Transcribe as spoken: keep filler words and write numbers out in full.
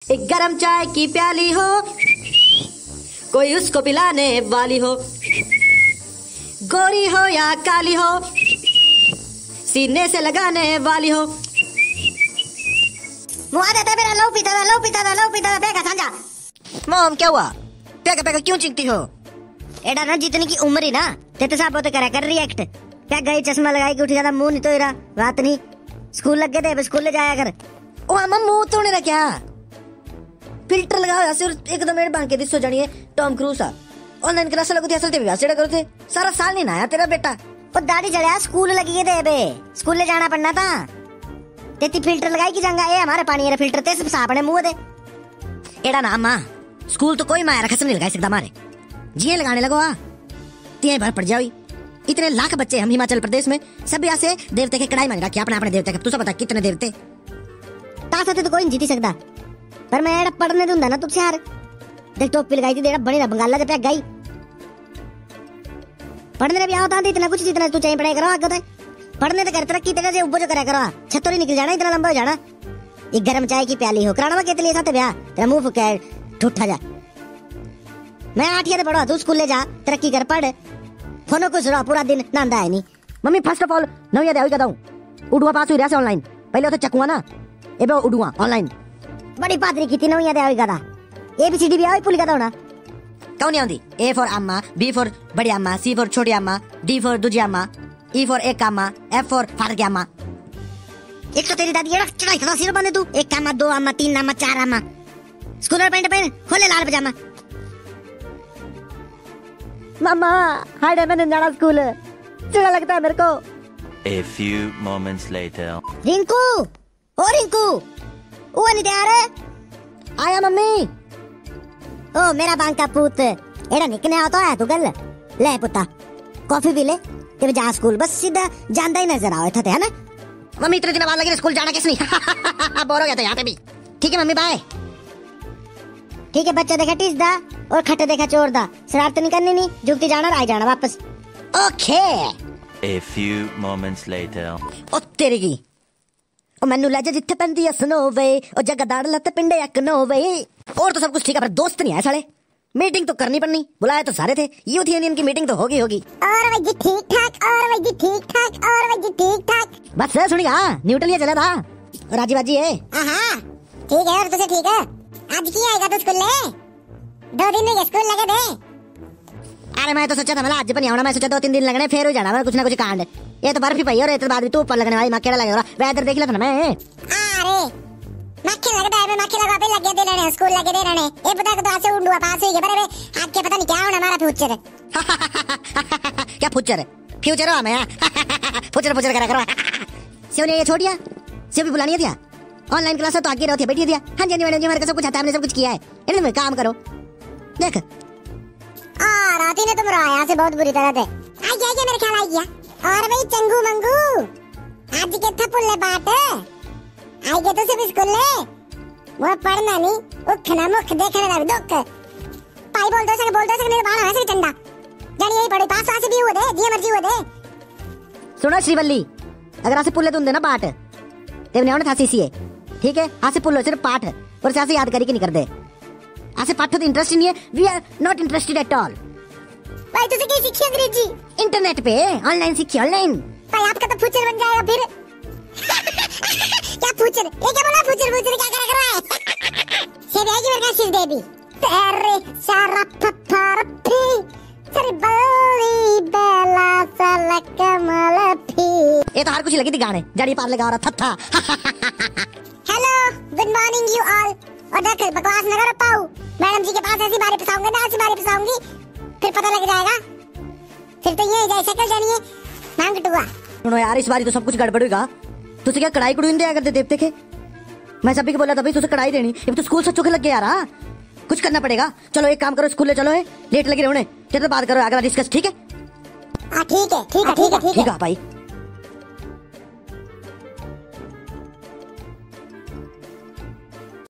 एक गरम चाय की प्याली हो, कोई उसको पिलाने वाली हो, गोरी हो या काली हो, सीने से लगाने वाली हो। मुआ देते मेरा लो पीता था लो पीता था लो पीता था बेगा समझा। मॉम क्या हुआ? पैका पैका क्यों चिंती हो? एडा ना जितनी की उम्र ही ना तेरे साहब होते करा कर रिएक्ट। क्या गई चश्मा लगाई के उठ जाता मुंह नहीं तो इरा बात नहीं। स्कूल लग गए थे स्कूल ले जाया कर। ओ अम्मा मुंह तोड़ने ना क्या? फिल्टर लगाओ ऐसे और एकदम मेरे बांके दिसो जानिए टॉम क्रूज आ। ऑनलाइन क्लास लगती असल ते विवाह करो थे। सारा साल नहीं नहाया तेरा बेटा। ओ दाढ़ी जड़या स्कूल लगी थे बे। स्कूल ले जाना पड़ना था। तेती फिल्टर लगाई की जंगा ए हमारे पानी रे फिल्टर ते सब साबने मुंह दे। एडा ना अम्मा स्कूल तो कोई माया रखस नहीं लगा सकता हमारे। जिये लगाने लगो आ तिये भर पड़ जाओ। इतने लाख बच्चे हम हिमाचल प्रदेश में सब यहाँ से देवते के कढ़ाई मांग रखी अपने अपने देवते के। तू सब बता कितने देवते? तासा तो कोई नहीं जीती सकता पर मैं एड़ा पढ़ने दूंगा ना तुझसे यार। देख टोपी लगाई थी देड़ा बड़ी ना बंगाला जब गई पढ़ने भी होता इतना कुछ जितना तू चाहिए पढ़ाई करो आगे पढ़ने तो कर तरक्की तेरे से ऊपर जो करा करो छत्तों निकल जाना इतना लंबा हो जाना। एक गरम चाय की प्याली हो कराना के लिए साथ ब्याह तेरा मुंह फुका ठूठा जा। मैं आठिया पढ़ो तू स्कूल ले जा तरक्की कर पढ़ फोनो कुछ रहो पूरा दिन नांदा है नहीं। मम्मी फर्स्ट ऑफ ऑल नौ याद आई कहता हूं उड़ुआ पास हुई रहा से ऑनलाइन पहले तो चकुआ ना एबे उड़ुआ ऑनलाइन बड़ी पादरी की नौ याद आई कहता एबीसीडी भी आई भूल कहता होना कौन नहीं आंदी। ए फॉर अम्मा, बी फॉर बड़ी अम्मा, सी फॉर छोटी अम्मा, डी फॉर दूजी अम्मा, ई फॉर एक अम्मा, एफ फॉर फादर की अम्मा। एक तो तेरी दादी एड़ा चढ़ाई था सिर बंदे तू एक अम्मा दो अम्मा तीन अम्मा चार अम्मा। स्कूल में पैंट पहन खोले लाल पजामा। मम्मा हाय मैंने जाना स्कूल चढ़ा लगता है मेरे को। A few moments later. Rinku ओ रिंकू वो नहीं तैयार है? आया मम्मी। ओ मेरा बांका पूत एड़ा निकने आता है तू गल ले पुता कॉफी भी ले तेरे जा स्कूल बस सीधा जानदा ही नजर आओ था है ना। मम्मी इतने दिन बाद लगे स्कूल जाना किस नहीं बोर हो गया था यहाँ पे भी। ठीक है मम्मी बाय। ठीक है बच्चा देखा टीस दा और खट्टे देखा चोर दा शरारत नहीं करनी नहीं जुगती जाना आ जाना वापस। Okay. A few moments later. ओ तेरी की ओ मैनू ले जा जिथे पेंदी है स्नो वे ओ जगह दाड़ लते पिंडे एक नो वे। और तो सब कुछ ठीक है पर दोस्त नहीं आए साले। मीटिंग तो करनी पड़नी बुलाए तो सारे थे यूथ यूनियन की मीटिंग तो होगी होगी। और भाई जी ठीक ठाक और भाई जी ठीक ठाक और भाई जी ठीक ठाक बस सुनिए न्यूट्रल ये चला था और राजी बाजी है। हां ठीक है और तुझे ठीक है आज की आएगा तो स्कूल ले दो दिन में स्कूल लगे थे। अरे मैं तो सोचा था मतलब आज पर नहीं आना मैं सोचा दो तीन दिन लगने फिर हो जाना मैं कुछ ना कुछ कांड। ये तो बर्फ ही पई और इतने बाद भी तू ऊपर लगने वाली मक्केड़ा लग रहा वेदर देख लेता ना मैं। अरे मक्खी लगता है मैं मक्खी लगा पे लग गया दे रहने स्कूल लगे दे रहने ये पता कि तो आज से उंडुआ पास हुई है पर आज के पता नहीं क्या होना हमारा फ्यूचर है। क्या फ्यूचर है फ्यूचर हो मैं फ्यूचर फ्यूचर करा करो। सिव ने ये छोड़ दिया सिव भी बुलानी थी ऑनलाइन क्लास तो आगे रहती है बैठी थी। हाँ जी मैडम जी हमारे सब कुछ आता है हमने सब कुछ किया है इन्हें में काम करो देख। आ राती ने तुम रोया से बहुत बुरी तरह थे आई गया क्या मेरे ख्याल आई गया। और भाई चंगू मंगू आज के था पुल्ले बात आई गया तो सिर्फ स्कूल ले वो पढ़ना नहीं उठना मुख देखने का दुख पाई बोल दो सके बोल दो सके मेरे बाहर ऐसे ठंडा जानी यही पड़ी पास आसे भी हुए दे जिए मर्जी हुए दे। सुनो श्रीवल्ली अगर आसे पुल्ले तुम देना पाठ तेरे ने था सीसीए ठीक है आसे पुल्लो सिर्फ पाठ और से याद करी कि नहीं कर दे आसे पाठ तो इंटरेस्ट नहीं है we are not interested at all. भाई तुझे क्या सीखी अंग्रेजी? इंटरनेट पे ऑनलाइन सीखी ऑनलाइन। भाई आपका तो फ्यूचर बन जाएगा फिर। क्या फ्यूचर ये क्या बोला फ्यूचर फ्यूचर क्या करा कर रहा है? से देगी मेरे का सिर देवी तेरे सारा पप्पा तेरी बल्ली बेला सलक मलफी। ये तो हर कुछ लगी थी गाने जड़ी पार लगा रहा था। Hello good morning you all और देख बकवास न करो पाऊ मैडम जी के पास ऐसी बारी फसाऊंगा ना ऐसी बारी फसाऊंगी फिर पता लग जाएगा फिर तो ये जैसे कल जानिए मांग टुआ। सुनो यार इस बारी तो सब कुछ गड़बड़ होगा। तुझे क्या कढ़ाई कड़ून दिया करते देवते के मैं सभी को बोला था भाई तुझे कढ़ाई देनी अब तो स्कूल सच्चों के लग गया यार कुछ करना पड़ेगा। चलो एक काम करो स्कूल ले चलो है लेट लगे रहोने चलो बात करो अगला डिस्कस ठीक है। ठीक है ठीक है ठीक है ठीक है भाई।